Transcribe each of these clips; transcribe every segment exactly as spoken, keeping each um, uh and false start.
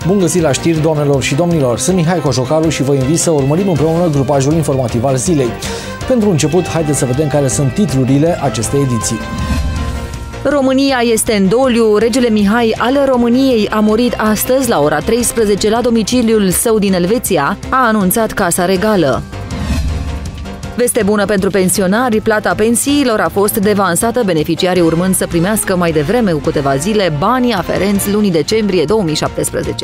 Bun găsit la știri, doamnelor și domnilor! Sunt Mihai Cojocaru și vă invit să urmărim împreună grupajul informativ al zilei. Pentru început, haideți să vedem care sunt titlurile acestei ediții. România este în doliu. Regele Mihai al României a murit astăzi la ora treisprezece la domiciliul său din Elveția, a anunțat Casa Regală. Veste bună pentru pensionari, plata pensiilor a fost devansată, beneficiarii urmând să primească mai devreme cu câteva zile banii aferenți lunii decembrie două mii șaptesprezece.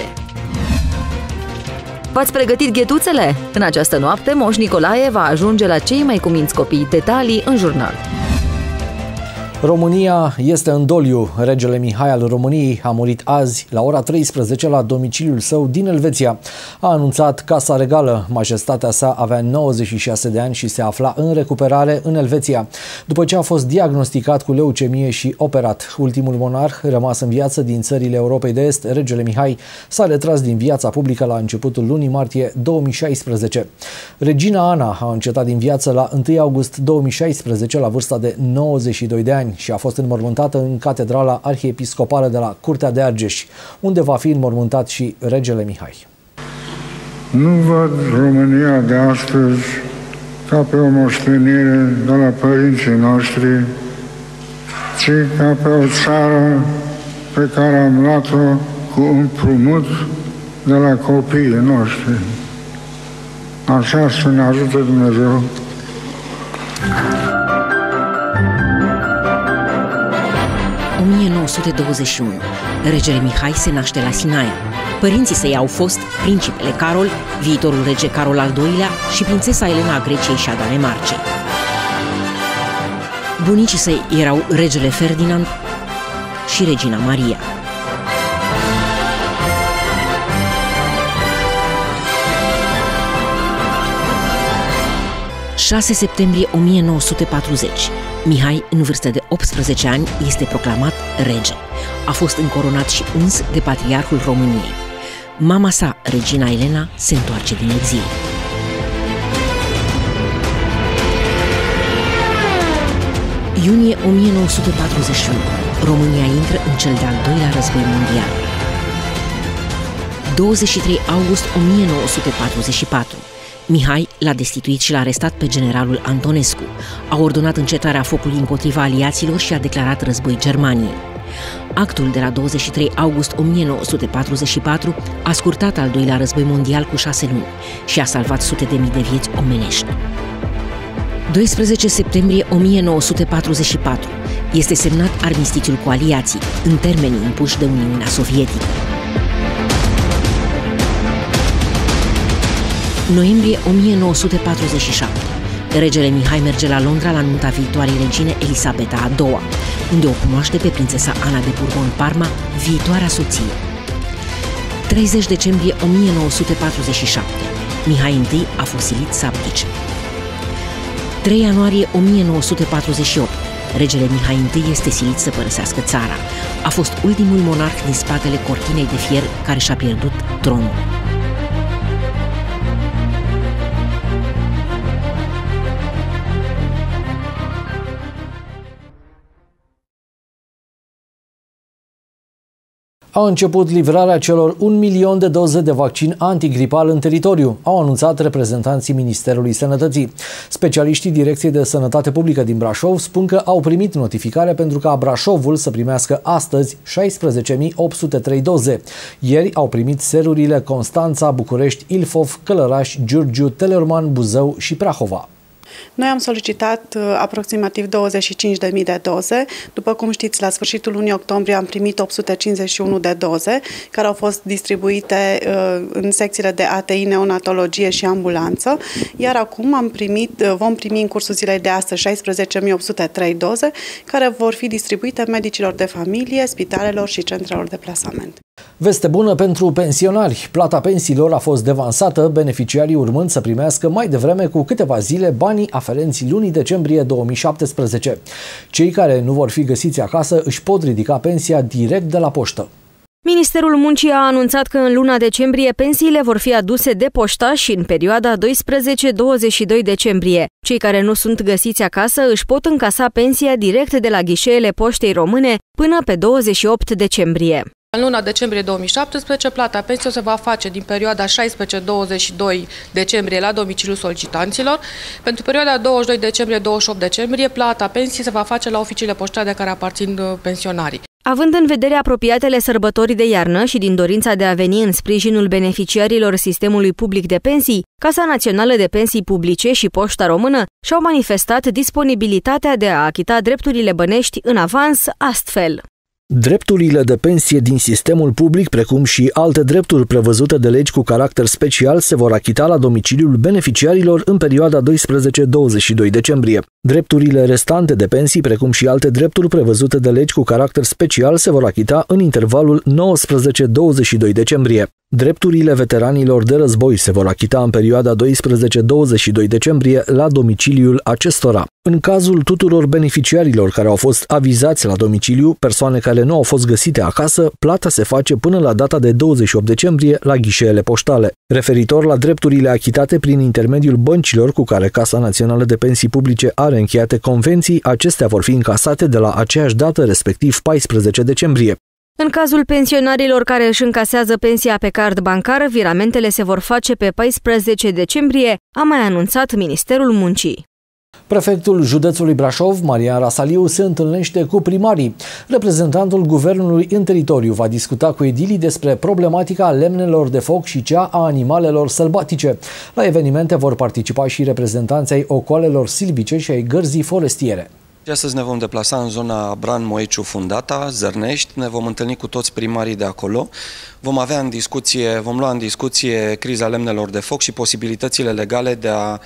V-ați pregătit ghetuțele? În această noapte, Moș Nicolae va ajunge la cei mai cuminți copii. Detalii în jurnal. România este în doliu. Regele Mihai al României a murit azi la ora treisprezece la domiciliul său din Elveția. A anunțat Casa Regală. Majestatea sa avea nouăzeci și șase de ani și se afla în recuperare în Elveția, după ce a fost diagnosticat cu leucemie și operat. Ultimul monarh rămas în viață din țările Europei de Est, regele Mihai, s-a retras din viața publică la începutul lunii martie două mii șaisprezece. Regina Ana a încetat din viață la întâi august două mii șaisprezece la vârsta de nouăzeci și doi de ani și a fost înmormântată în Catedrala Arhiepiscopală de la Curtea de Argeș, unde va fi înmormântat și regele Mihai. Nu văd România de astăzi ca pe o moștenire de la părinții noștri, ci ca pe o țară pe care am luat-o cu împrumut de la copiii noștri. Așa să ne ajute Dumnezeu. o mie nouă sute douăzeci și unu. Regele Mihai se naște la Sinaia. Părinții săi au fost principele Carol, viitorul rege Carol al doilea și prințesa Elena a Greciei și a Danemarcei. Bunicii săi erau regele Ferdinand și regina Maria. șase septembrie o mie nouă sute patruzeci. Mihai, în vârstă de optsprezece ani, este proclamat rege. A fost încoronat și uns de patriarhul României. Mama sa, regina Elena, se întoarce din exil. Iunie o mie nouă sute patruzeci și unu. România intră în cel de-al doilea război mondial. douăzeci și trei august o mie nouă sute patruzeci și patru. Mihai l-a destituit și l-a arestat pe generalul Antonescu. A ordonat încetarea focului împotriva aliaților și a declarat război Germaniei. Actul de la douăzeci și trei august o mie nouă sute patruzeci și patru a scurtat al doilea război mondial cu șase luni și a salvat sute de mii de vieți omenești. doisprezece septembrie o mie nouă sute patruzeci și patru. Este semnat armistițiul cu aliații, în termenii impuși de Uniunea Sovietică. Noiembrie o mie nouă sute patruzeci și șapte. Regele Mihai merge la Londra la nunta viitoarei regine Elisabeta a doua, unde o cunoaște pe prințesa Ana de Bourbon-Parma, viitoarea soție. treizeci decembrie o mie nouă sute patruzeci și șapte. Mihai I a fost silit să abdice. trei ianuarie o mie nouă sute patruzeci și opt. Regele Mihai I este silit să părăsească țara. A fost ultimul monarh din spatele cortinei de fier care și-a pierdut tronul. A început livrarea celor un milion de doze de vaccin antigripal în teritoriu, au anunțat reprezentanții Ministerului Sănătății. Specialiștii Direcției de Sănătate Publică din Brașov spun că au primit notificare pentru ca Brașovul să primească astăzi șaisprezece mii opt sute trei doze. Ieri au primit serurile Constanța, București, Ilfov, Călăraș, Giurgiu, Teleorman, Buzău și Prahova. Noi am solicitat uh, aproximativ douăzeci și cinci de mii de doze. După cum știți, la sfârșitul lunii octombrie am primit opt sute cincizeci și unu de doze, care au fost distribuite uh, în secțiile de A T I, neonatologie și ambulanță, iar acum am primit, uh, vom primi în cursul zilei de astăzi șaisprezece mii opt sute trei doze, care vor fi distribuite medicilor de familie, spitalelor și centrelor de plasament. Veste bună pentru pensionari. Plata pensiilor a fost devansată, beneficiarii urmând să primească mai devreme cu câteva zile banii aferenți lunii decembrie două mii șaptesprezece. Cei care nu vor fi găsiți acasă își pot ridica pensia direct de la poștă. Ministerul Muncii a anunțat că în luna decembrie pensiile vor fi aduse de poștași în perioada doisprezece douăzeci și doi decembrie. Cei care nu sunt găsiți acasă își pot încasa pensia direct de la ghișeele Poștei Române până pe douăzeci și opt decembrie. În luna decembrie două mii șaptesprezece, plata pensiilor se va face din perioada șaisprezece douăzeci și doi decembrie la domiciliul solicitanților. Pentru perioada douăzeci și doi decembrie douăzeci și opt decembrie, plata pensiei se va face la oficiile poștale de care aparțin pensionarii. Având în vedere apropiatele sărbători de iarnă și din dorința de a veni în sprijinul beneficiarilor sistemului public de pensii, Casa Națională de Pensii Publice și Poșta Română și-au manifestat disponibilitatea de a achita drepturile bănești în avans astfel. Drepturile de pensie din sistemul public, precum și alte drepturi prevăzute de legi cu caracter special, se vor achita la domiciliul beneficiarilor în perioada doisprezece douăzeci și doi decembrie. Drepturile restante de pensii, precum și alte drepturi prevăzute de legi cu caracter special, se vor achita în intervalul nouăsprezece douăzeci și doi decembrie. Drepturile veteranilor de război se vor achita în perioada doisprezece douăzeci și doi decembrie la domiciliul acestora. În cazul tuturor beneficiarilor care au fost avizați la domiciliu, persoane care nu au fost găsite acasă, plata se face până la data de douăzeci și opt decembrie la ghișeele poștale. Referitor la drepturile achitate prin intermediul băncilor cu care Casa Națională de Pensii Publice are încheiate convenții, acestea vor fi încasate de la aceeași dată, respectiv paisprezece decembrie. În cazul pensionarilor care își încasează pensia pe card bancar, viramentele se vor face pe paisprezece decembrie, a mai anunțat Ministerul Muncii. Prefectul județului Brașov, Marian Rasaliu, se întâlnește cu primarii. Reprezentantul guvernului în teritoriu va discuta cu edilii despre problematica lemnelor de foc și cea a animalelor sălbatice. La evenimente vor participa și reprezentanții ai ocoalelor silvice și ai gărzii forestiere. Astăzi ne vom deplasa în zona Bran, Moiciu, Fundata, Zărnești, ne vom întâlni cu toți primarii de acolo. Vom avea în discuție, vom lua în discuție criza lemnelor de foc și posibilitățile legale de a,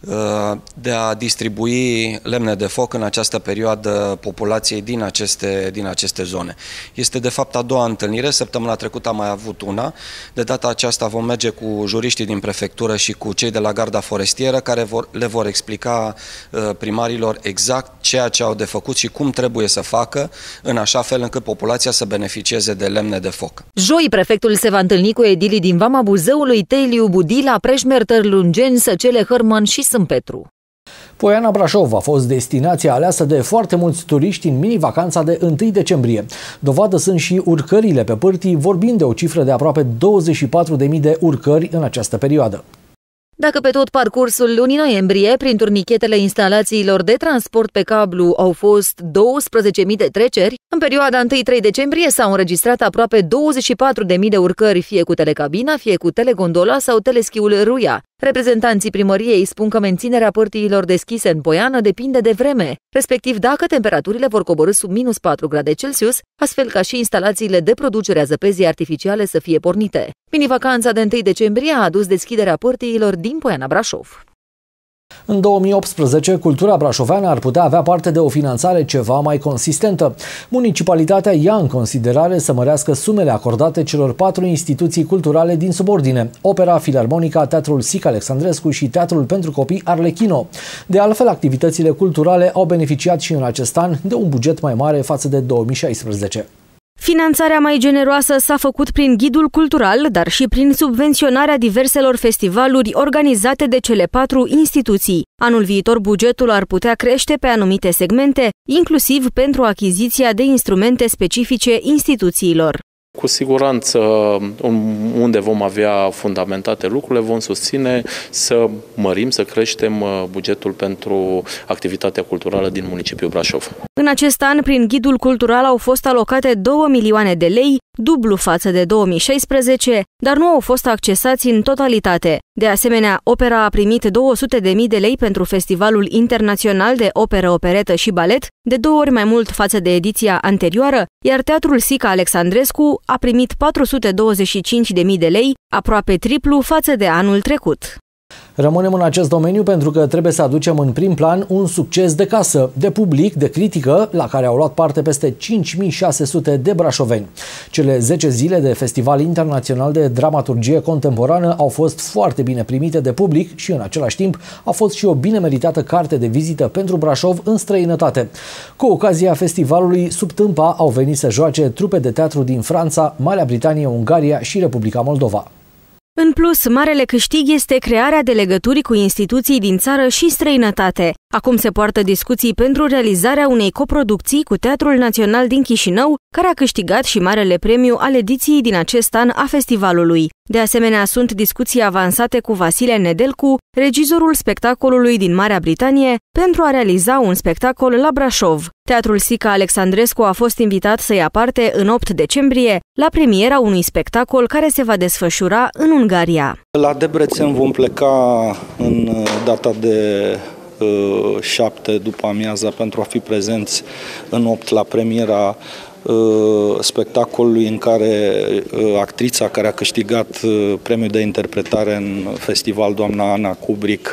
de a distribui lemne de foc în această perioadă populației din aceste, din aceste zone. Este de fapt a doua întâlnire, săptămâna trecută am mai avut una. De data aceasta vom merge cu juriștii din prefectură și cu cei de la Garda Forestieră care vor, le vor explica primarilor exact ceea ce au de făcut și cum trebuie să facă în așa fel încât populația să beneficieze de lemne de foc. Joi, prefectul se va întâlni cu edilii din Vama Buzăului, Teliu, Budila, Preșmer, Târlungeni, Săcele, Hărman și Sâmpetu. Poiana Brașov a fost destinația aleasă de foarte mulți turiști în mini-vacanța de întâi decembrie. Dovadă sunt și urcările pe pârtii, vorbind de o cifră de aproape douăzeci și patru de mii de urcări în această perioadă. Dacă pe tot parcursul lunii noiembrie, prin turnichetele instalațiilor de transport pe cablu au fost douăsprezece mii de treceri, în perioada întâi trei decembrie s-au înregistrat aproape douăzeci și patru de mii de urcări, fie cu telecabina, fie cu telegondola sau teleschiul Ruia. Reprezentanții primăriei spun că menținerea pârtiilor deschise în Poiană depinde de vreme, respectiv dacă temperaturile vor coborî sub minus patru grade Celsius, astfel ca și instalațiile de producere a zăpezii artificiale să fie pornite. Mini-vacanța de întâi decembrie a adus deschiderea pârtiilor din Poiana Brașov. În două mii optsprezece, cultura brașoveană ar putea avea parte de o finanțare ceva mai consistentă. Municipalitatea ia în considerare să mărească sumele acordate celor patru instituții culturale din subordine: Opera, Filarmonica, Teatrul Sic Alexandrescu și Teatrul pentru Copii Arlechino. De altfel, activitățile culturale au beneficiat și în acest an de un buget mai mare față de două mii șaisprezece. Finanțarea mai generoasă s-a făcut prin ghidul cultural, dar și prin subvenționarea diverselor festivaluri organizate de cele patru instituții. Anul viitor bugetul ar putea crește pe anumite segmente, inclusiv pentru achiziția de instrumente specifice instituțiilor. Cu siguranță, unde vom avea fundamentate lucrurile, vom susține să mărim, să creștem bugetul pentru activitatea culturală din municipiul Brașov. În acest an, prin ghidul cultural au fost alocate două milioane de lei, dublu față de două mii șaisprezece, dar nu au fost accesați în totalitate. De asemenea, opera a primit două sute de mii de lei pentru Festivalul Internațional de Operă, Operetă și Balet, de două ori mai mult față de ediția anterioară, iar Teatrul Sic Alexandrescu a primit patru sute douăzeci și cinci de mii de lei, aproape triplu față de anul trecut. Rămânem în acest domeniu pentru că trebuie să aducem în prim plan un succes de casă, de public, de critică, la care au luat parte peste cinci mii șase sute de brașoveni. Cele zece zile de Festival Internațional de Dramaturgie Contemporană au fost foarte bine primite de public și în același timp a fost și o bine meritată carte de vizită pentru Brașov în străinătate. Cu ocazia festivalului, sub tâmpa au venit să joace trupe de teatru din Franța, Marea Britanie, Ungaria și Republica Moldova. În plus, marele câștig este crearea de legături cu instituții din țară și străinătate. Acum se poartă discuții pentru realizarea unei coproducții cu Teatrul Național din Chișinău, care a câștigat și marele premiu al ediției din acest an a festivalului. De asemenea, sunt discuții avansate cu Vasile Nedelcu, regizorul spectacolului din Marea Britanie, pentru a realiza un spectacol la Brașov. Teatrul Sica Alexandrescu a fost invitat să ia parte în opt decembrie la premiera unui spectacol care se va desfășura în Ungaria. La Debrecen vom pleca în data de șapte după amiaza pentru a fi prezenți în opt la premiera spectacolului în care actrița care a câștigat premiul de interpretare în festival, doamna Ana Kubrick,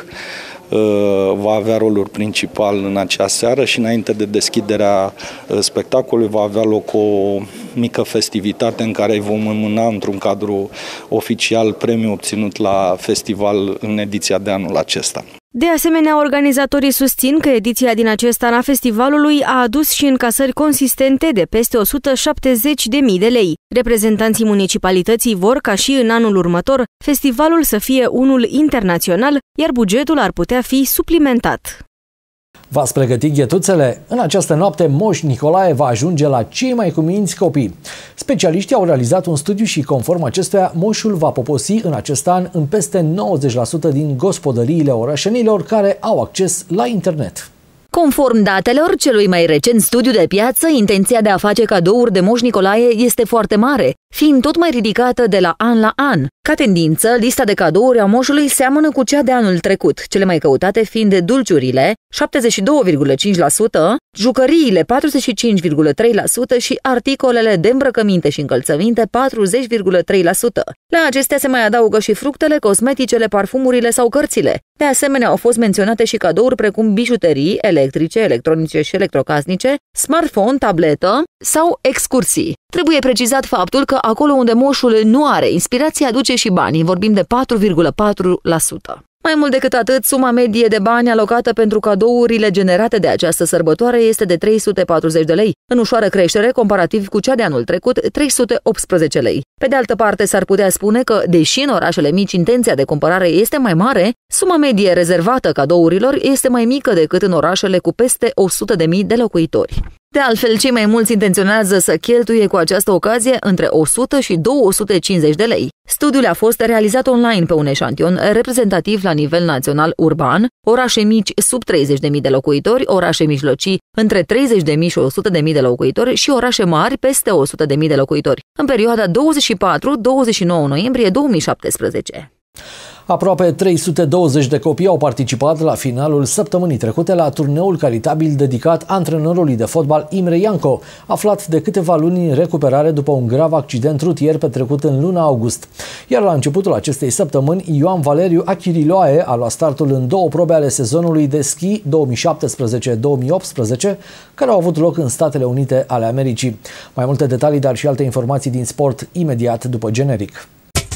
va avea rolul principal în acea seară și înainte de deschiderea spectacolului va avea loc o mică festivitate în care îi vom înmâna într-un cadru oficial premiul obținut la festival în ediția de anul acesta. De asemenea, organizatorii susțin că ediția din acest an a festivalului a adus și încasări consistente de peste o sută șaptezeci de mii de lei. Reprezentanții municipalității vor ca și în anul următor festivalul să fie unul internațional, iar bugetul ar putea fi suplimentat. V-ați pregătit ghetuțele? În această noapte, Moș Nicolae va ajunge la cei mai cuminți copii. Specialiștii au realizat un studiu și, conform acestuia, moșul va poposi în acest an în peste nouăzeci la sută din gospodăriile orășenilor care au acces la internet. Conform datelor celui mai recent studiu de piață, intenția de a face cadouri de Moș Nicolae este foarte mare, fiind tot mai ridicată de la an la an. Ca tendință, lista de cadouri a moșului seamănă cu cea de anul trecut, cele mai căutate fiind dulciurile, șaptezeci și doi virgulă cinci la sută, jucăriile, patruzeci și cinci virgulă trei la sută și articolele de îmbrăcăminte și încălțăminte, patruzeci virgulă trei la sută. La acestea se mai adaugă și fructele, cosmeticele, parfumurile sau cărțile. De asemenea, au fost menționate și cadouri precum bijuterii, electrice, electronice și electrocasnice, smartphone, tabletă sau excursii. Trebuie precizat faptul că acolo unde moșul nu are inspirație, aduce și banii, vorbim de patru virgulă patru la sută. Mai mult decât atât, suma medie de bani alocată pentru cadourile generate de această sărbătoare este de trei sute patruzeci de lei, în ușoară creștere comparativ cu cea de anul trecut, trei sute optsprezece lei. Pe de altă parte, s-ar putea spune că, deși în orașele mici intenția de cumpărare este mai mare, suma medie rezervată cadourilor este mai mică decât în orașele cu peste o sută de mii de locuitori. De altfel, cei mai mulți intenționează să cheltuie cu această ocazie între o sută și două sute cincizeci de lei. Studiul a fost realizat online pe un eșantion reprezentativ la nivel național urban, orașe mici sub treizeci de mii de locuitori, orașe mijlocii între treizeci de mii și o sută de mii de locuitori și orașe mari peste o sută de mii de locuitori, în perioada douăzeci și patru - douăzeci și nouă noiembrie două mii șaptesprezece. Aproape trei sute douăzeci de copii au participat la finalul săptămânii trecute la turneul caritabil dedicat antrenorului de fotbal Imre Ianco, aflat de câteva luni în recuperare după un grav accident rutier petrecut în luna august. Iar la începutul acestei săptămâni, Ioan Valeriu Achiriloae a luat startul în două probe ale sezonului de schi două mii șaptesprezece - două mii optsprezece, care au avut loc în Statele Unite ale Americii. Mai multe detalii, dar și alte informații din sport imediat după generic.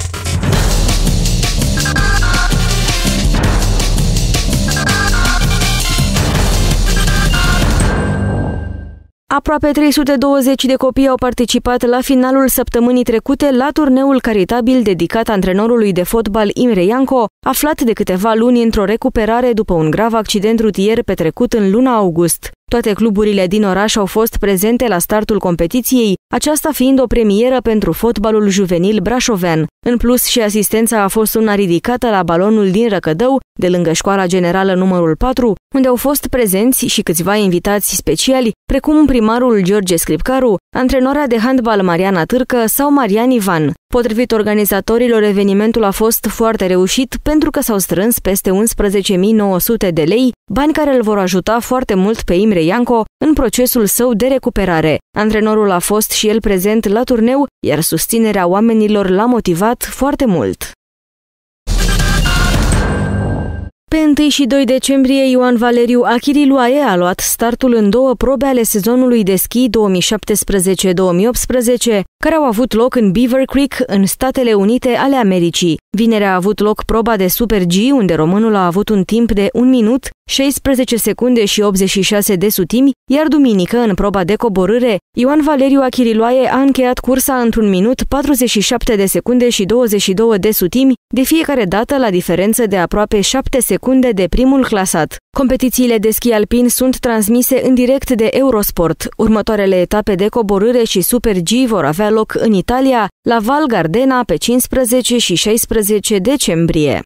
Aproape trei sute douăzeci de copii au participat la finalul săptămânii trecute la turneul caritabil dedicat antrenorului de fotbal Imre Ianco, aflat de câteva luni într-o recuperare după un grav accident rutier petrecut în luna august. Toate cluburile din oraș au fost prezente la startul competiției, aceasta fiind o premieră pentru fotbalul juvenil brașovean. În plus, și asistența a fost una ridicată la balonul din Răcădău, de lângă Școala Generală numărul patru, unde au fost prezenți și câțiva invitați speciali, precum primarul George Scripcaru, antrenoarea de handbal Mariana Târcă sau Marian Ivan. Potrivit organizatorilor, evenimentul a fost foarte reușit pentru că s-au strâns peste unsprezece mii nouă sute de lei, bani care îl vor ajuta foarte mult pe Imre Ianco în procesul său de recuperare. Antrenorul a fost și el prezent la turneu, iar susținerea oamenilor l-a motivat foarte mult. Pe întâi și doi decembrie, Ioan Valeriu Achiriloae a luat startul în două probe ale sezonului de schi două mii șaptesprezece - două mii optsprezece, care au avut loc în Beaver Creek, în Statele Unite ale Americii. Vineri a avut loc proba de Super G, unde românul a avut un timp de un minut, șaisprezece secunde și optzeci și șase de sutimi, iar duminică, în proba de coborâre, Ioan Valeriu Achiriloae a încheiat cursa într-un minut, patruzeci și șapte de secunde și douăzeci și două de sutimi, de fiecare dată la diferență de aproape șapte secunde de primul clasat. Competițiile de schi alpin sunt transmise în direct de Eurosport. Următoarele etape de coborâre și Super G vor avea loc în Italia, la Val Gardena, pe cincisprezece și șaisprezece decembrie.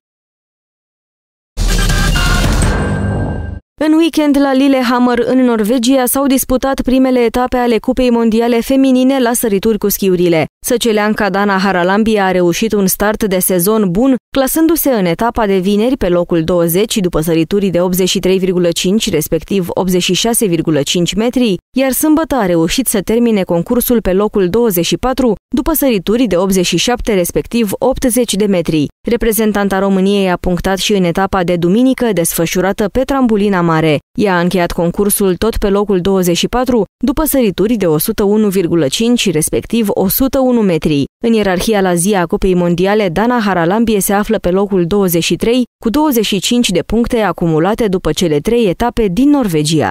În weekend la Lillehammer, în Norvegia, s-au disputat primele etape ale Cupei Mondiale Feminine la sărituri cu schiurile. Săceleanca Dana Haralambie a reușit un start de sezon bun, clasându-se în etapa de vineri pe locul douăzeci după săriturii de optzeci și trei virgulă cinci, respectiv optzeci și șase virgulă cinci metri, iar sâmbătă a reușit să termine concursul pe locul douăzeci și patru după săriturii de optzeci și șapte, respectiv optzeci de metri. Reprezentanta României a punctat și în etapa de duminică, desfășurată pe trambolina mare. Ea a încheiat concursul tot pe locul douăzeci și patru, după sărituri de o sută unu virgulă cinci, respectiv o sută unu metri. În ierarhia la zi a Cupei Mondiale, Dana Haralambie se află pe locul douăzeci și trei, cu douăzeci și cinci de puncte acumulate după cele trei etape din Norvegia.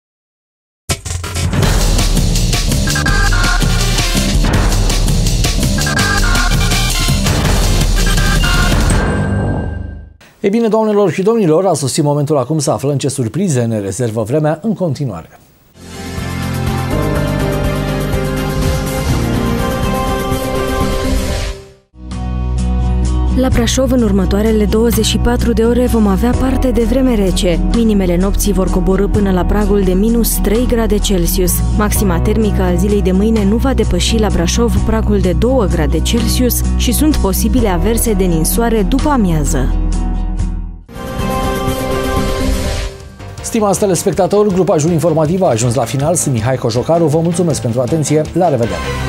Ei bine, doamnelor și domnilor, a sosit momentul acum să aflăm ce surprize ne rezervă vremea în continuare. La Brașov, în următoarele douăzeci și patru de ore, vom avea parte de vreme rece. Minimele nopții vor coborî până la pragul de minus trei grade Celsius. Maxima termică a zilei de mâine nu va depăși la Brașov pragul de doi grade Celsius și sunt posibile averse de ninsoare după amiază. Stimați telespectatori, grupajul informativ a ajuns la final. Sunt Mihai Cojocaru, vă mulțumesc pentru atenție, la revedere!